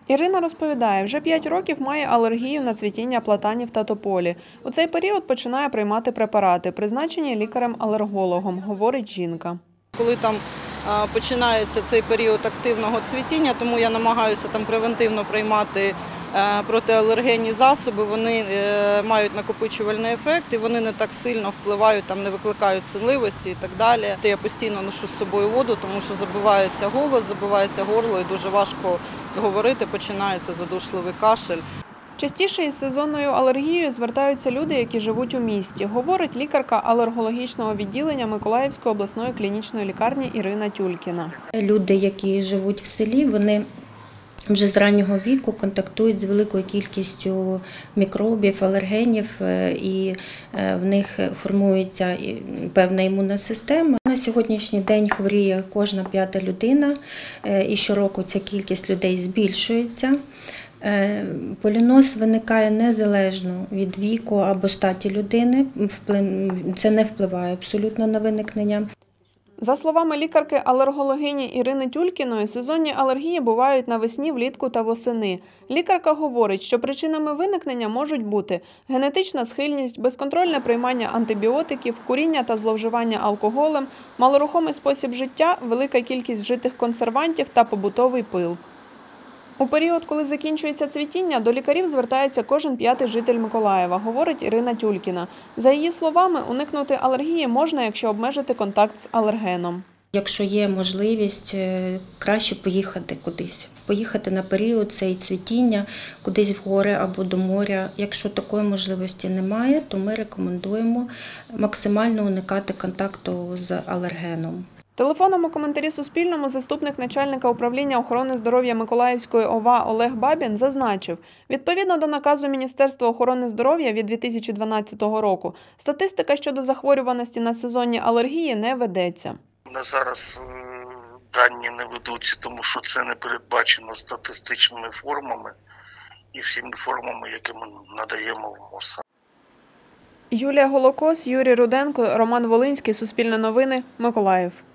Ірина розповідає, вже 5 років має алергію на цвітіння платанів та тополі. У цей період починає приймати препарати, призначені лікарем-алергологом, говорить жінка. Коли там починається цей період активного цвітіння, тому я намагаюся там превентивно приймати протиалергенні засоби, вони мають накопичувальний ефект і вони не так сильно впливають, там не викликають сонливості і так далі. Я постійно ношу з собою воду, тому що забивається голос, забивається горло і дуже важко говорити, починається задушливий кашель. Частіше із сезонною алергією звертаються люди, які живуть у місті, говорить лікарка алергологічного відділення Миколаївської обласної клінічної лікарні Ірина Тюлькіна. Люди, які живуть в селі, вони вже з раннього віку контактують з великою кількістю мікробів, алергенів, і в них формується певна імунна система. На сьогоднішній день хворіє кожна 5-та людина, і щороку ця кількість людей збільшується. Поліноз виникає незалежно від віку або статі людини, це не впливає абсолютно на виникнення. За словами лікарки-алергологині Ірини Тюлькіної, сезонні алергії бувають навесні, влітку та восени. Лікарка говорить, що причинами виникнення можуть бути генетична схильність, безконтрольне приймання антибіотиків, куріння та зловживання алкоголем, малорухомий спосіб життя, велика кількість вжитих консервантів та побутовий пил. У період, коли закінчується цвітіння, до лікарів звертається кожен 5-й житель Миколаєва, говорить Ірина Тюлькіна. За її словами, уникнути алергії можна, якщо обмежити контакт з алергеном. Якщо є можливість, краще поїхати кудись. Поїхати на період цей цвітіння, кудись в гори або до моря. Якщо такої можливості немає, то ми рекомендуємо максимально уникати контакту з алергеном. Телефоном у коментарі Суспільному заступник начальника управління охорони здоров'я Миколаївської ОВА Олег Бабін зазначив, відповідно до наказу Міністерства охорони здоров'я від 2012 року, статистика щодо захворюваності на сезонні алергії не ведеться. На зараз дані не ведуться, тому що це не передбачено статистичними формами і всіми формами, які ми надаємо в МОЗ. Юлія Голокос, Юрій Руденко, Роман Волинський, Суспільне новини, Миколаїв.